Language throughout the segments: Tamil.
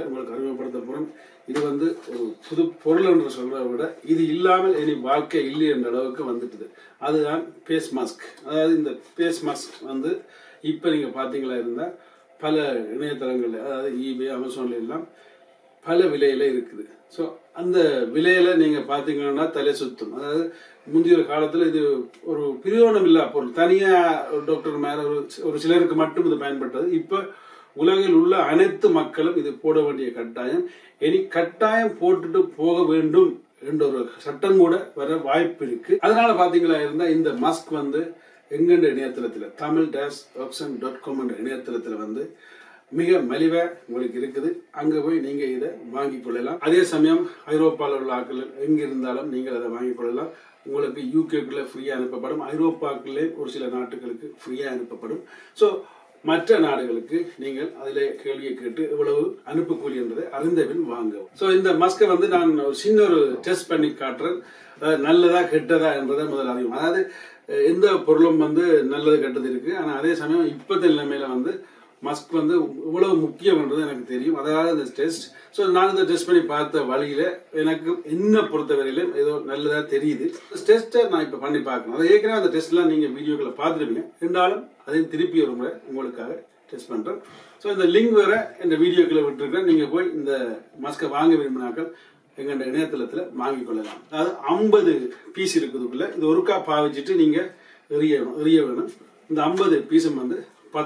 உங்களுக்கு அறிமுகப்படுத்த போறோம். இது வந்து ஒரு புது பொருள் என்று சொல்றதை விட இது இல்லாமல் இனி வாழ்க்கை இல்லை என்ற அளவுக்கு வந்துட்டுது. அதுதான் ஃபேஸ் மாஸ்க். அதாவது இந்த ஃபேஸ் மாஸ்க் வந்து இப்ப நீங்க பாத்தீங்களா இருந்தா பல இணையதளங்கள்ல, அதாவது eBay, அமேசான்ல எல்லாம் பல விலையில இருக்குது. ஸோ அந்த விலையில நீங்க பாத்தீங்கன்னா தலை சுத்தும். அதாவது முந்தைய காலத்துல இது ஒரு பிரயோஜனம் இல்ல பொருள், தனியா டாக்டர் மேல ஒரு சிலருக்கு மட்டும் இது பயன்பட்டது. இப்ப உலகில் உள்ள அனைத்து மக்களும் இது போட வேண்டிய கட்டாயம், இனி கட்டாயம் போட்டுட்டு போக வேண்டும் என்ற ஒரு சட்டம் கூட வர வாய்ப்பு இருக்கு. அதனால பாத்தீங்களா இருந்தா இந்த மாஸ்க் வந்து எங்கெண்ட இணையதளத்துல tamil-auction.com என்ற இணையதளத்துல வந்து மிக மலிவா உங்களுக்கு இருக்குது. அங்க போய் நீங்க இதை வாங்கிக் கொள்ளலாம். அதே சமயம் ஐரோப்பாவில் உள்ள ஆட்கள் எங்க இருந்தாலும் நீங்கள் அதை வாங்கிக் கொள்ளலாம். உங்களுக்கு யூகேக்குள்ள ஃப்ரீயா அனுப்பப்படும், ஐரோப்பாக்குள்ளே ஒரு சில நாட்டுகளுக்கு ஃப்ரீயா அனுப்பப்படும். ஸோ மற்ற நாடுகளுக்கு நீங்கள் அதில் கேள்வியை கேட்டு எவ்வளவு அனுப்பக்கூலி என்றதை அறிந்தபின் வாங்கவும். ஸோ இந்த மாஸ்கை வந்து நான் ஒரு சின்ன ஒரு டெஸ்ட் பண்ணி காட்டுறேன். நல்லதா கெட்டதா என்றதை முதல் அறியும். அதாவது எந்த பொருளும் வந்து நல்லது கெட்டது இருக்கு. ஆனால் அதே சமயம் இப்பத்த நிலைமையில வந்து மாஸ்க் வந்து இவ்வளவு முக்கியம் என்றது எனக்கு தெரியும். அதாவது இந்த டெஸ்ட். ஸோ நான் இந்த டெஸ்ட் பண்ணி பார்த்த வழியில எனக்கு என்ன பொறுத்தவரையிலும் ஏதோ நல்லதா தெரியுது. டெஸ்ட்டை நான் இப்ப பண்ணி பார்க்கணும். அது ஏற்கனவே அந்த டெஸ்ட்லாம் நீங்க வீடியோக்களை பார்த்துருப்பீங்க. இருந்தாலும் அதையும் திருப்பி ஒரு முறை உங்களுக்காக டெஸ்ட் பண்றேன். ஸோ இந்த லிங்க் வேற இந்த வீடியோக்களை விட்டுருக்கேன். நீங்க போய் இந்த மாஸ்கை வாங்க விரும்பினாக்கள் எங்க இணையதளத்துல வாங்கிக் கொள்ளலாம். அதாவது 50 பீஸ் இருக்குதுக்குள்ள இது ஒருக்கா பாவிச்சுட்டு நீங்க எரிய வேணும். இந்த 50 பீஸும் வந்து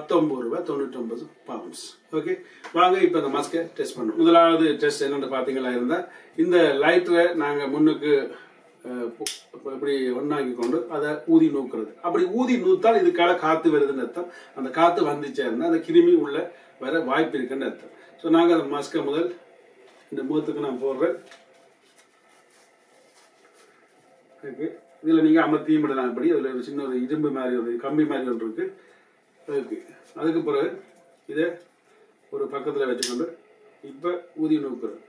£19.99. ஓகே, வாங்க இப்ப இந்த மாஸ்கை டெஸ்ட் பண்ணுவோம். முதலாவது டெஸ்ட் என்னன்னு பாத்தீங்களா இருந்தா, இந்த லைட்டரை நாங்க முன்னுக்கு இப்படி ஒன்னாக்கி கொண்டு அதை ஊதி நூக்குறது. அப்படி ஊதி நூத்தால் இதுக்கால காத்து வருதுன்னு அர்த்தம். அந்த காத்து வந்துச்சா இருந்தா அந்த கிருமி உள்ள வர வாய்ப்பு இருக்குன்னு அர்த்தம். ஸோ நாங்க அந்த மாஸ்கை முதல் இந்த முகத்துக்கு நான் போடுறேன். இதுல நீங்க அமர்த்தியும் விடலாம். இப்படி அதுல ஒரு சின்ன ஒரு இரும்பு மாதிரி ஒரு கம்பி மாதிரி ஒன்று இருக்கு. அதுக்கு பிறகு இதை ஒரு பக்கத்துல வச்சுக்கொண்டு இப்ப ஊதி நூக்குறது.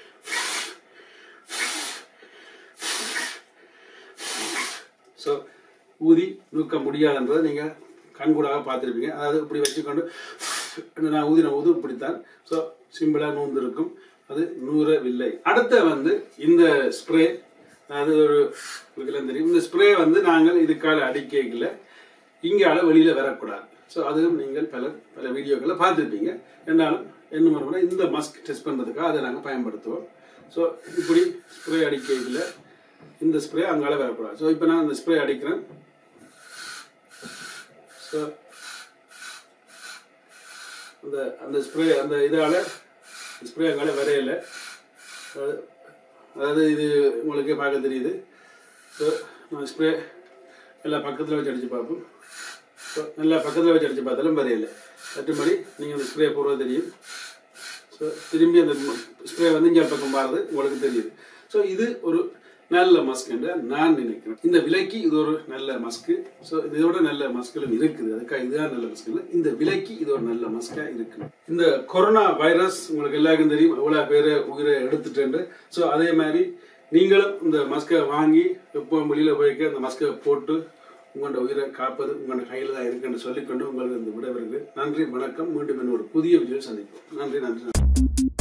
ஸோ ஊதி நூக்க முடியாதுன்றதை நீங்க கண்கூடாக பார்த்துருப்பீங்க. அதாவது இப்படி வச்சுக்கொண்டு நான் ஊதின ஊது இப்படித்தான். ஸோ சிம்பிளா நூந்து இருக்கும், அது நூறவில்லை. அடுத்த வந்து இந்த ஸ்ப்ரே, அது ஒரு தெரியும். இந்த ஸ்ப்ரே வந்து நாங்கள் இதுக்கால அடிக்கல இங்கால வெளியில வரக்கூடாது. ஸோ அதுவும் நீங்கள் பல வீடியோக்களை பார்த்துருப்பீங்க. என்னாலும் என்ன இந்த மாஸ்க் டெஸ்ட் பண்றதுக்காக அதை நாங்கள் பயன்படுத்துவோம். ஸோ இப்படி ஸ்ப்ரே அடிக்கல இந்த ஸ்ப்ரே அங்கால வரக்கூடாது. ஸோ இப்போ நான் இந்த ஸ்ப்ரே அடிக்கிறேன். ஸோ அந்த ஸ்ப்ரே அந்த இதால ஸ்ப்ரே அங்கால வரையில, அதாவது இது உங்களுக்கே பார்க்க தெரியுது. ஸோ நான் ஸ்ப்ரே எல்லா பக்கத்தில் வச்சு அடிச்சு பார்ப்போம். ஸோ நல்லா பக்கத்தில் வச்சு அடிச்சு பார்த்தாலும் வரையில மற்றபடி நீங்கள் அந்த ஸ்ப்ரே போடுறது தெரியும். ஸோ திரும்பி அந்த ஸ்ப்ரே வந்து இங்கே பக்கம் பாருது உங்களுக்கு தெரியுது. ஸோ இது ஒரு நல்ல மாஸ்க் என்று நான் நினைக்கிறேன். இந்த விலைக்கு இது ஒரு நல்ல மாஸ்க். ஸோ இதோட நல்ல மாஸ்களும் இருக்குது. அதுக்காக இதுதான் நல்ல மாஸ்க் இல்லை, இந்த விலைக்கு இது ஒரு நல்ல மாஸ்கா இருக்கு. இந்த கொரோனா வைரஸ் உங்களுக்கு எல்லாருக்கும் தெரியும், எவ்வளவு பேரை உயிரை எடுத்துட்டு. ஸோ அதே மாதிரி நீங்களும் இந்த மாஸ்கை வாங்கி எப்போ வெளியில போய்க்க அந்த மாஸ்கை போட்டு உங்களோட உயிரை காப்பது உங்களோட கையில தான் இருக்குன்னு சொல்லிக்கொண்டு உங்களுக்கு இந்த விடைபெறுகிறேன். நன்றி, வணக்கம். மீண்டும் ஒரு புதிய வீடியோ சந்திப்போம். நன்றி.